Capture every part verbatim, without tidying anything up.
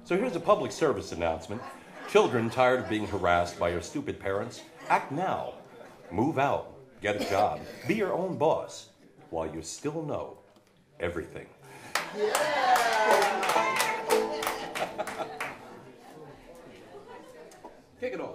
So here's a public service announcement. Children tired of being harassed by your stupid parents? Act now. Move out. Get a job. Be your own boss while you still know everything. Kick it off.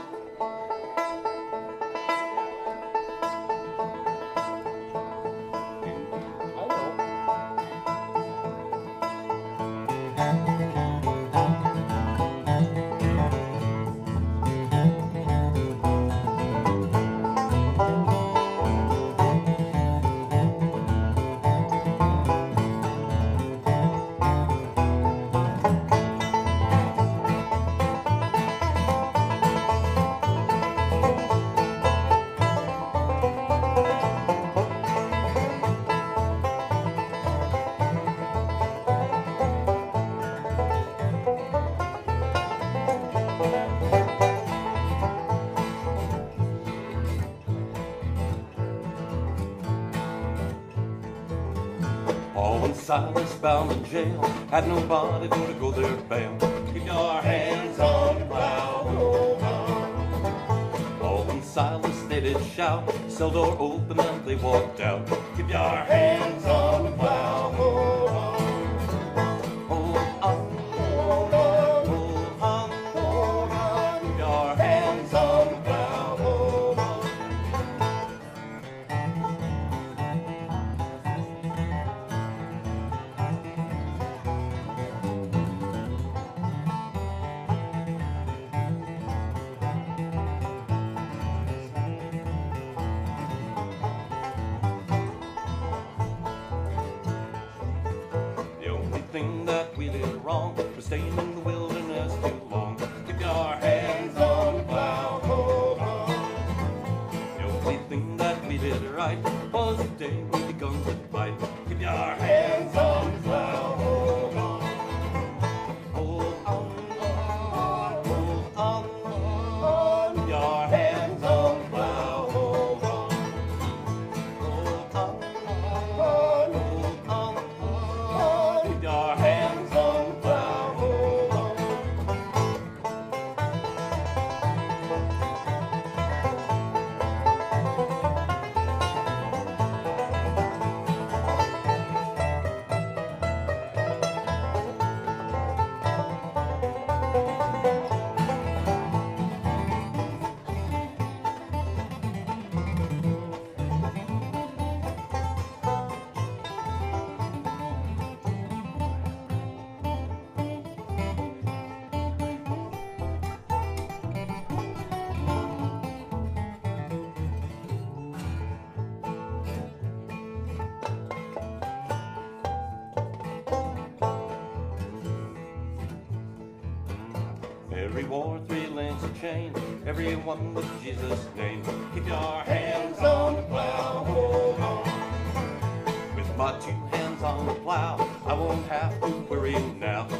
Paul and Silas bound in jail, had nobody to go their bail. Keep your hands on the plow, hold on. Paul and Silas, they did shout, cell door open and they walked out. Keep your hands on the plow, hold on. Hold on, hold on, hold on, hold on. Keep your hands on the plow, hold on. Thing that we did wrong was staying in the wilderness too long. Keep your hands on the plow, hold on. The only thing that we did right was the day we begun to fight. Keep your hands on the plow, hold on. Hold on, hold on, hold on. Keep your hands on the plow, hold on. Hold on, hold on, hold on. Keep your hands on the plow, hold on. Every war, three lanes of chain, everyone with Jesus' name. Keep your hands on the plow, hold on. With my two hands on the plow, I won't have to worry now.